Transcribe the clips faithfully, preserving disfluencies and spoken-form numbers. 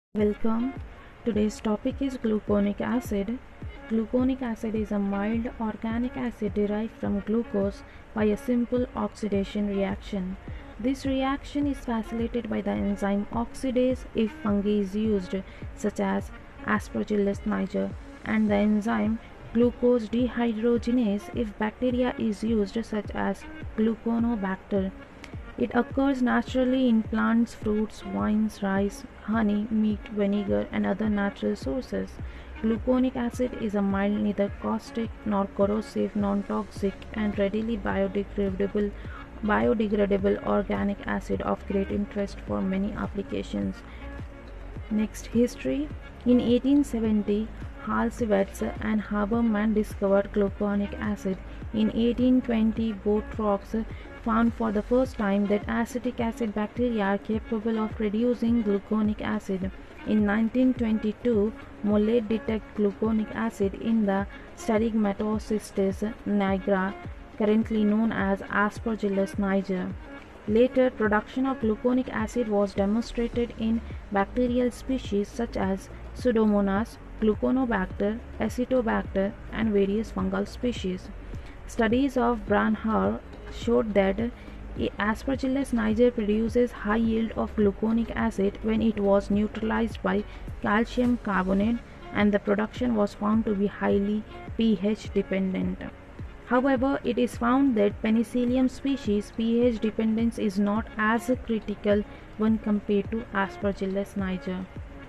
Welcome. Today's topic is gluconic acid. Gluconic acid is a mild organic acid derived from glucose by a simple oxidation reaction. This reaction is facilitated by the enzyme oxidase if fungi is used, such as Aspergillus niger, and the enzyme glucose dehydrogenase if bacteria is used, such as Gluconobacter. It occurs naturally in plants, fruits, wines, rice, honey, meat, vinegar, and other natural sources. Gluconic acid is a mild, neither caustic nor corrosive, non-toxic, and readily biodegradable biodegradable organic acid of great interest for many applications. Next, history. In eighteen seventy, Halsewitz and Haberman discovered gluconic acid. In eighteen twenty, Botrox found for the first time that acetic acid bacteria are capable of producing gluconic acid. In nineteen twenty-two, Mollett detected gluconic acid in the Sterichmatocystis nigra, currently known as Aspergillus niger. Later, production of gluconic acid was demonstrated in bacterial species such as Pseudomonas, Gluconobacter, Acetobacter, and various fungal species. Studies of Branhar showed that Aspergillus niger produces high yield of gluconic acid when it was neutralized by calcium carbonate, and the production was found to be highly pH dependent. However, it is found that Penicillium species pH dependence is not as critical when compared to Aspergillus niger.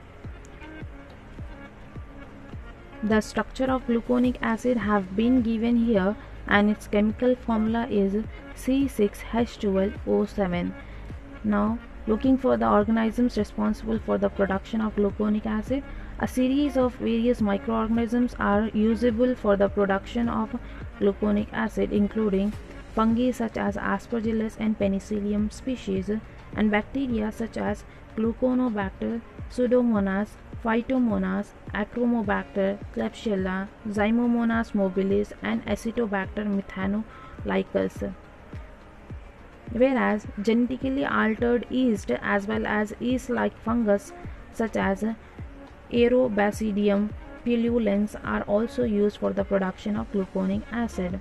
The structure of gluconic acid have been given here, and its chemical formula is C six H twelve O seven. Now, looking for the organisms responsible for the production of gluconic acid, a series of various microorganisms are usable for the production of gluconic acid, including fungi such as Aspergillus and Penicillium species, and bacteria such as Gluconobacter, Pseudomonas, Phytomonas, Achromobacter, Klebsiella, Zymomonas mobilis, and Acetobacter methanolycus. Whereas genetically altered yeast as well as yeast-like fungus such as Aerobasidium pullulens are also used for the production of gluconic acid.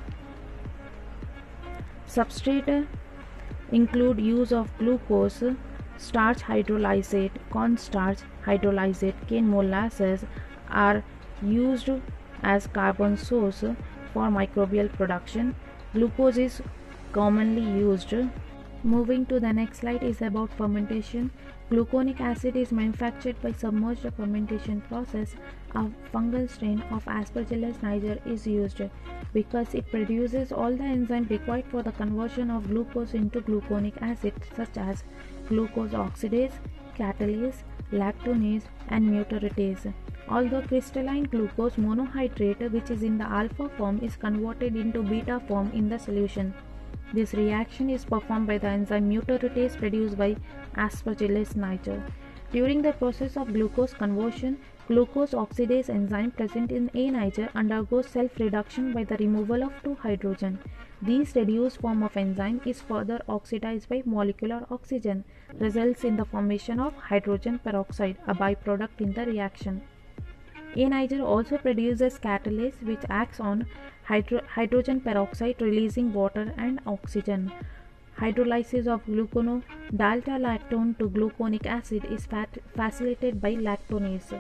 Substrate include use of glucose, starch hydrolysate, cornstarch hydrolysate, cane molasses are used as carbon source for microbial production. Glucose is commonly used. Moving to the next slide is about fermentation. Gluconic acid is manufactured by submerged fermentation process. A fungal strain of Aspergillus niger is used because it produces all the enzymes required for the conversion of glucose into gluconic acid, such as glucose oxidase, catalase, lactonase, and mutreatase. Although crystalline glucose monohydrate, which is in the alpha form, is converted into beta form in the solution. This reaction is performed by the enzyme mutreatase produced by Aspergillus niger. During the process of glucose conversion, glucose oxidase enzyme present in A. niger undergoes self-reduction by the removal of two hydrogen. This reduced form of enzyme is further oxidized by molecular oxygen, results in the formation of hydrogen peroxide, a byproduct in the reaction. A. niger also produces catalase, which acts on hydro hydrogen peroxide, releasing water and oxygen. Hydrolysis of glucono-dalta-lactone to gluconic acid is facilitated by lactonase.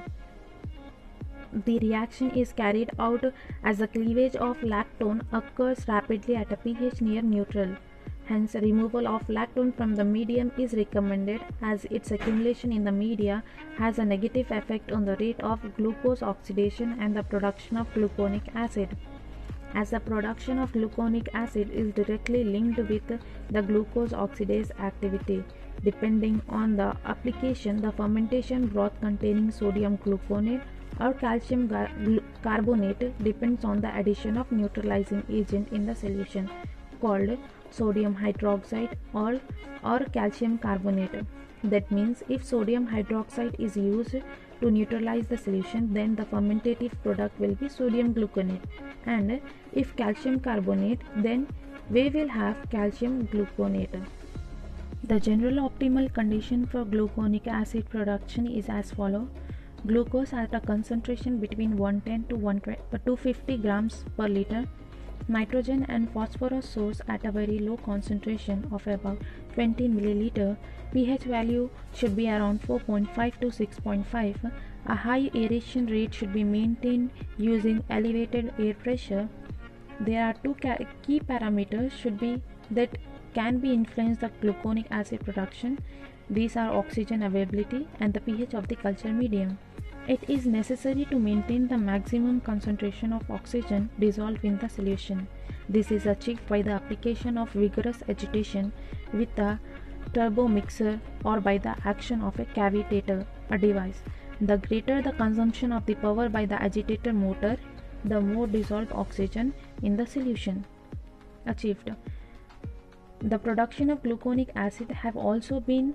The reaction is carried out as the cleavage of lactone occurs rapidly at a pH near neutral. Hence, removal of lactone from the medium is recommended, as its accumulation in the media has a negative effect on the rate of glucose oxidation and the production of gluconic acid. As the production of gluconic acid is directly linked with the glucose oxidase activity, depending on the application, the fermentation broth containing sodium gluconate or calcium carbonate depends on the addition of neutralizing agent in the solution, called sodium hydroxide or, or calcium carbonate. That means if sodium hydroxide is used to neutralize the solution, then the fermentative product will be sodium gluconate, and if calcium carbonate, then we will have calcium gluconate. The general optimal condition for gluconic acid production is as follows. Glucose at a concentration between one ten to one two hundred fifty grams per liter. Nitrogen and phosphorus source at a very low concentration of about twenty milliliter. pH value should be around four point five to six point five. A high aeration rate should be maintained using elevated air pressure. There are two key parameters should be that can be influence the gluconic acid production. These are oxygen availability and the pH of the culture medium. It is necessary to maintain the maximum concentration of oxygen dissolved in the solution. This is achieved by the application of vigorous agitation with a turbo mixer or by the action of a cavitator, a device. The greater the consumption of the power by the agitator motor, the more dissolved oxygen in the solution achieved. The production of gluconic acid have also been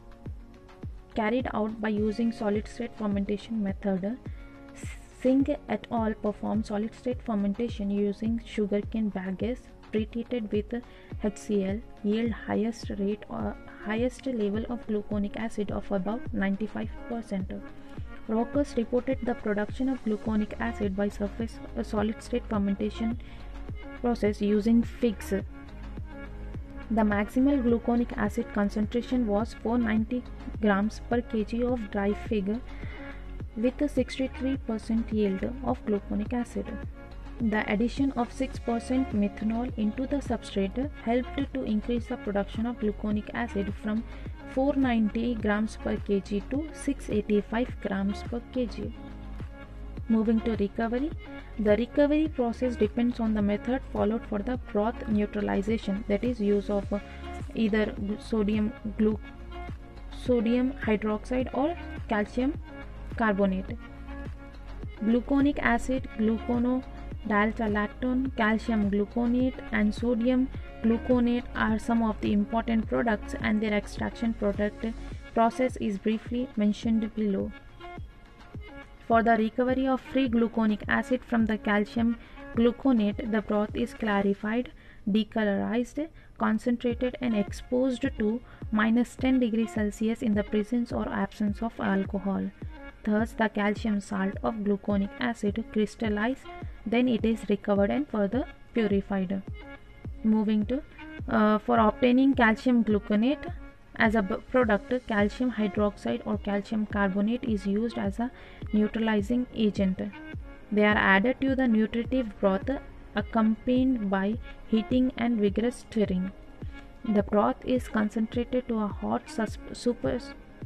carried out by using solid state fermentation method. Singh et al. Performed solid state fermentation using sugarcane bagasse pretreated with H C l, yield highest rate or highest level of gluconic acid of about ninety-five percent. Rockers reported the production of gluconic acid by surface a solid state fermentation process using figs. The maximal gluconic acid concentration was four hundred ninety grams per kg of dry fig with a sixty-three percent yield of gluconic acid. The addition of six percent methanol into the substrate helped to increase the production of gluconic acid from four hundred ninety grams per kg to six hundred eighty-five grams per kg. Moving to recovery. The recovery process depends on the method followed for the broth neutralization, that is use of uh, either sodium glu sodium hydroxide or calcium carbonate. Gluconic acid, gluconodaltalactone, calcium gluconate and sodium gluconate are some of the important products and their extraction product process is briefly mentioned below. For the recovery of free gluconic acid from the calcium gluconate, the broth is clarified, decolorized, concentrated and exposed to minus ten degrees Celsius in the presence or absence of alcohol. Thus, the calcium salt of gluconic acid crystallizes, then it is recovered and further purified. Moving to, uh, for obtaining calcium gluconate, as a product, calcium hydroxide or calcium carbonate is used as a neutralizing agent. They are added to the nutritive broth accompanied by heating and vigorous stirring. The broth is concentrated to a hot super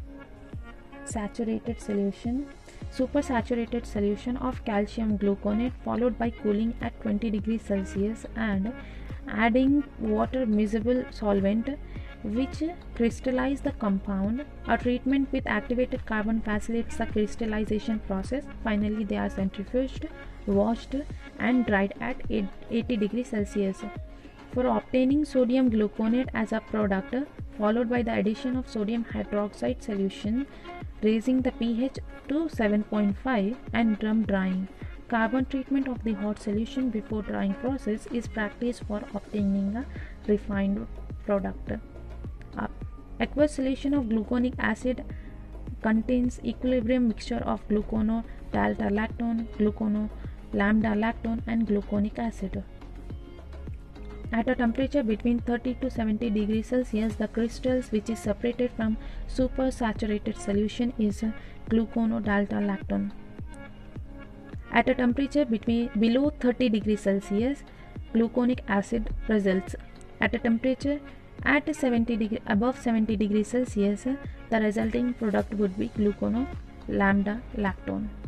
saturated solution supersaturated solution of calcium gluconate followed by cooling at twenty degrees Celsius and adding water miscible solvent which crystallize the compound. A treatment with activated carbon facilitates the crystallization process. Finally, they are centrifuged, washed and dried at eighty degrees Celsius. For obtaining sodium gluconate as a product, followed by the addition of sodium hydroxide solution, raising the pH to seven point five and drum drying. Carbon treatment of the hot solution before drying process is practiced for obtaining a refined product. Uh, aqueous solution of gluconic acid contains equilibrium mixture of gluconodaltalactone, gluconolambda-lactone and gluconic acid. At a temperature between thirty to seventy degrees Celsius, the crystals which is separated from supersaturated solution is gluconodaltalactone. At a temperature between below thirty degrees Celsius, gluconic acid results. At a temperature at seventy degree, above seventy degrees Celsius, the resulting product would be gluconolambda-lactone.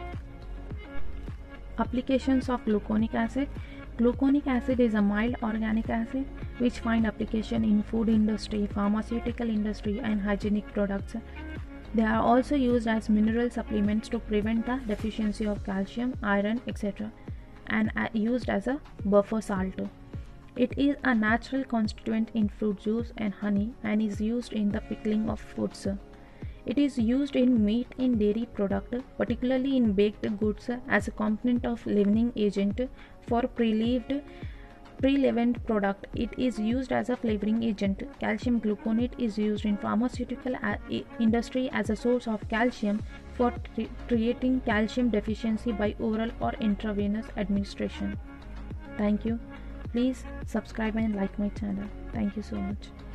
Applications of gluconic acid. Gluconic acid is a mild organic acid which find application in food industry, pharmaceutical industry and hygienic products. They are also used as mineral supplements to prevent the deficiency of calcium, iron, et cetera and used as a buffer salt. It is a natural constituent in fruit juice and honey and is used in the pickling of foods. It is used in meat and dairy product, particularly in baked goods as a component of leavening agent for pre-leaved pre-leavened product. It is used as a flavoring agent. Calcium gluconate is used in pharmaceutical industry as a source of calcium for treating calcium deficiency by oral or intravenous administration. Thank you. Please subscribe and like my channel. Thank you so much.